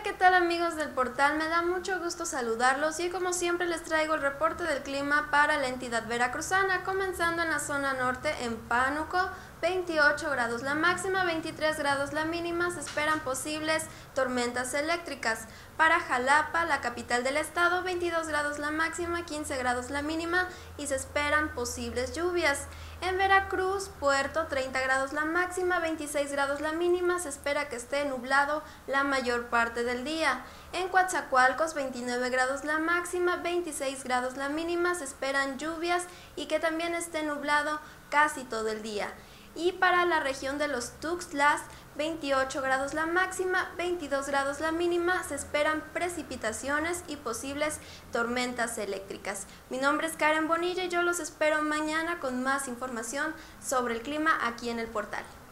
¿qué tal amigos del portal? Me da mucho gusto saludarlos y como siempre les traigo el reporte del clima para la entidad veracruzana, comenzando en la zona norte en Pánuco, 28 grados la máxima, 23 grados la mínima, se esperan posibles tormentas eléctricas. Para Jalapa, la capital del estado, 22 grados la máxima, 15 grados la mínima y se esperan posibles lluvias. En Veracruz, Puerto, 30 grados la máxima, 26 grados la mínima, se espera que esté nublado la mayor parte del día. En Coatzacoalcos, 29 grados la máxima, 26 grados la mínima, se esperan lluvias y que también esté nublado casi todo el día. Y para la región de los Tuxtlas, 28 grados la máxima, 22 grados la mínima, se esperan precipitaciones y posibles tormentas eléctricas. Mi nombre es Karen Bonilla y yo los espero mañana con más información sobre el clima aquí en el portal.